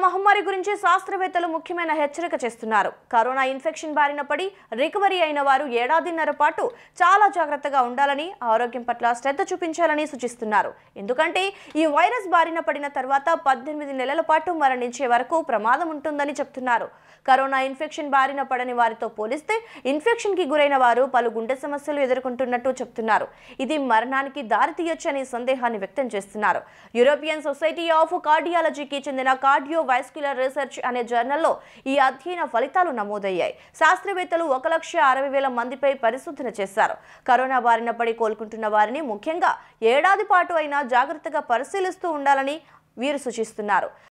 మహమ్మారి గురించి శాస్త్రవేత్తలు ముఖ్యమైన హెచ్చరిక చేస్తున్నారు. కరోనా ఇన్ఫెక్షన్ బారిన పడి రికవరీ అయిన వారు ఏడాదిన్నర పాటు చాలా జాగ్రత్తగా ఉండాలని, ఆరోగ్యం పట్ల శ్రద్ధ చూపించాలని సూచిస్తున్నారు. ఎందుకంటే ఈ వైరస్ బారిన పడిన తర్వాత 18 నెలల పాటు మరణించే వరకు ప్రమాదం ఉంటుందని చెప్తున్నారు. కరోనా ఇన్ఫెక్షన్ బారిన పడని వారితో పోలిస్తే ఇన్ఫెక్షన్ కి గురైన వారు పలు గుండె సమస్యలు ఎదుర్కొంటున్నట్టు చెప్తున్నారు. ఇది మరణానికి దారితీయొచ్చని సందేహాన్ని వ్యక్తం చేస్తున్నారు. యూరోపియన్ సొసైటీ ఆఫ్ కార్డియాలజీకి చెందిన కార్డియోవాస్క్యులర్ రీసెర్చ్ అనే జర్నల్లో ఈ అధ్యయన ఫలితాలు నమోదయ్యాయి. శాస్త్రవేత్తలు 1,60,000 మందిపై పరిశోధన చేశారు. కరోనా బారిన పడి కోలుకుంటున్న వారిని ముఖ్యంగా ఏడాది పాటు అయినా జాగ్రత్తగా పరిశీలిస్తూ ఉండాలని వీరు సూచిస్తున్నారు.